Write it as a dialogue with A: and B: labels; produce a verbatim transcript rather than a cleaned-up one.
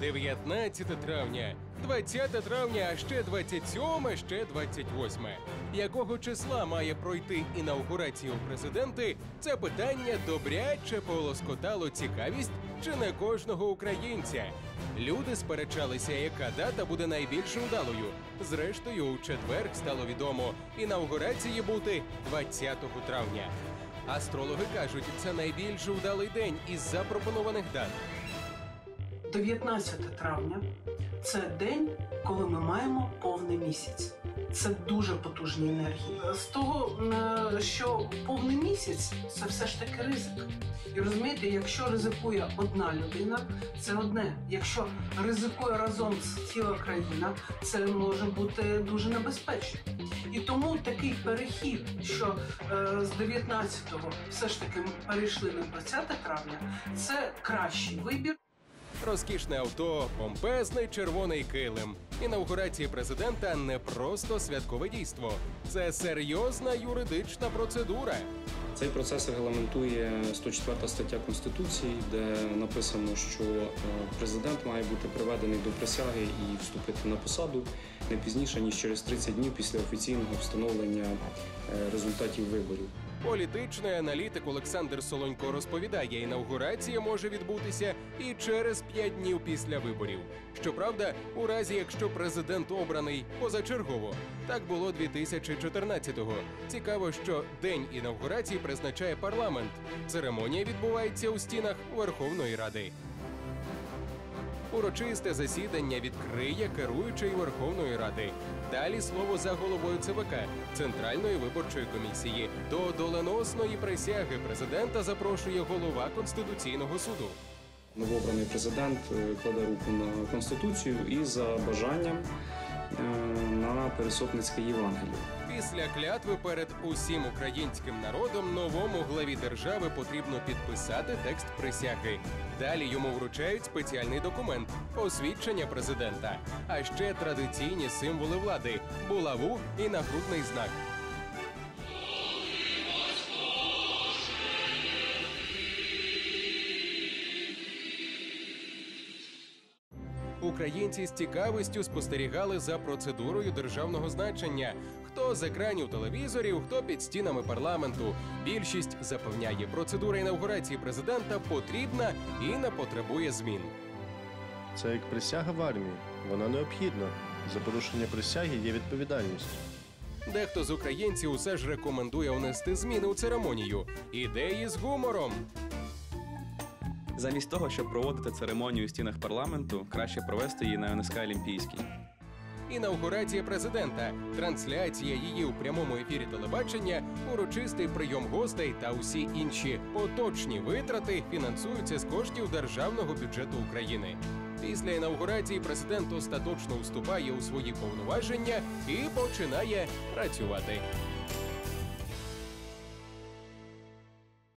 A: дев'ятнадцяте травня, двадцяте травня, а ще двадцять сьоме, ще двадцять восьме. Якого числа має пройти інаугурацію президенти? Це питання добряче полоскотало цікавість чи не кожного українця. Люди сперечалися, яка дата буде найбільш вдалою. Зрештою, у четвер стало відомо, інаугурації бути двадцятого травня. Астрологи кажуть, це найбільш вдалий день із запропонованих дат.
B: дев'ятнадцяте травня – це день, коли ми маємо повний місяць. Це дуже потужні енергії. З того, що повний місяць – це все ж таки ризик. І розумієте, якщо ризикує одна людина, це одне. Якщо ризикує разом ціла країна, це може бути дуже небезпечно. І тому такий перехід, що е, з дев'ятнадцятого все ж таки ми перейшли на двадцяте травня, це кращий вибір.
A: Розкішне авто, помпезний червоний килим. Інаугурація президента – не просто святкове дійство. Це серйозна юридична процедура.
C: Цей процес регламентує сто четверта стаття Конституції, де написано, що президент має бути приведений до присяги і вступити на посаду не пізніше, ніж через тридцять днів після офіційного встановлення результатів виборів.
A: Політичний аналітик Олександр Солонько розповідає, інаугурація може відбутися і через п'ять днів після виборів. Щоправда, у разі, якщо президент обраний позачергово. Так було дві тисячі чотирнадцятого. Цікаво, що день інаугурації призначає парламент. Церемонія відбувається у стінах Верховної Ради. Урочисте засідання відкриє керуючий Верховної Ради. Далі слово за головою ЦВК – Центральної виборчої комісії. До доленосної присяги президента запрошує голова Конституційного суду.
C: Новообраний президент кладе руку на Конституцію і за бажанням на Пересопницьке Євангеліє.
A: Після клятви перед усім українським народом новому главі держави потрібно підписати текст присяги. Далі йому вручають спеціальний документ – посвідчення президента. А ще традиційні символи влади – булаву і нагрудний знак. Українці з цікавістю спостерігали за процедурою державного значення. Хто з екранів телевізорів, хто під стінами парламенту. Більшість запевняє, процедура інаугурації президента потрібна і не потребує змін.
D: Це як присяга в армії. Вона необхідна. За порушення присяги є відповідальність.
A: Дехто з українців усе ж рекомендує внести зміни у церемонію. Ідеї з гумором.
E: Замість того, щоб проводити церемонію у стінах парламенту, краще провести її на ен ес ка Олімпійській.
A: Інаугурація президента, трансляція її у прямому ефірі телебачення, урочистий прийом гостей та усі інші поточні витрати фінансуються з коштів державного бюджету України. Після інаугурації президент остаточно вступає у свої повноваження і починає працювати.